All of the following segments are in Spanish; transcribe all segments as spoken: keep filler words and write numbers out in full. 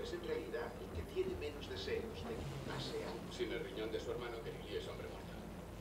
es en realidad el que tiene menos deseos de que pase algo. Sin el riñón de su hermano, Gary Lee es hombre muerto.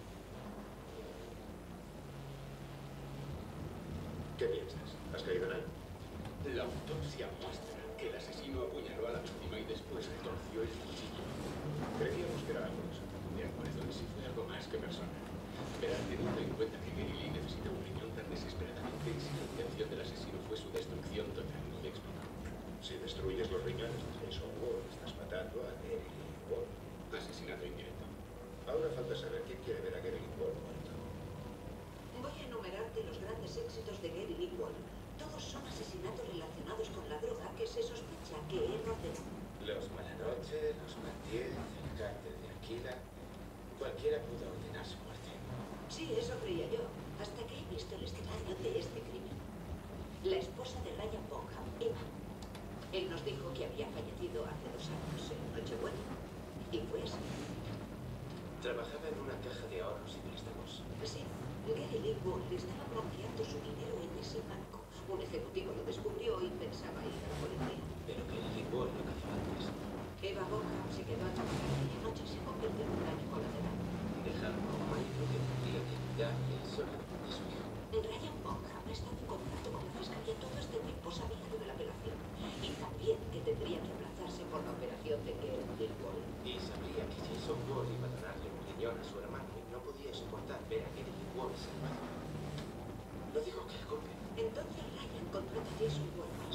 ¿Qué piensas? ¿Has caído en algo? La autopsia muestra que el asesino apuñaló a la víctima y después retorció el cuchillo. Creíamos que era algo de eso. De acuerdo, y si fue algo más que persona. Verán, teniendo en cuenta que Gary Lee necesita un riñón tan desesperadamente, y si la intención del asesino fue su destrucción total, ¿me explico? Si destruyes los riñones de Jason Ward, estás matando a Gary Lee Ward. Asesinato indirecto. Ahora falta saber quién quiere ver a Gary Lee Ward muerto. Voy a enumerarte los grandes éxitos de Gary Lee Ward. Todos son asesinatos relacionados con la droga que se sospecha que él ordenó. Los Malanoche, los Mathieu, el cártel de Aquila. Cualquiera pudo ordenar su muerte. Sí, eso creía yo, hasta que he visto el escenario de este crimen. La esposa de Ryan Bonham, Eva. Él nos dijo que había fallecido hace dos años en Nochebuena. Y fue así. Trabajaba en una caja de ahorros y préstamos. Sí, Gary Lee Ward le estaba confiando su dinero en ese banco. Un ejecutivo lo descubrió y pensaba ir a la policía. Pero Gary Lee Ward lo cazó antes. Eva Bonham se quedó a trabajar y anoche se convirtió en un daño colateral. Dejando a un marido que tendría que cuidarle sola de su hijo. Ryan Bonham ha estado en contacto con la fiscalía todo este tiempo, sabía lo de la apelación. Y también que tendría que aplazarse por la operación de Gary Lee Ward. Y sabría que Jason Ward iba a donarle un riñón a su hermano y no podía soportar ver a Gary Lee Ward salvado. No digo que el golpe. Entonces Ryan contrata a Jason Ward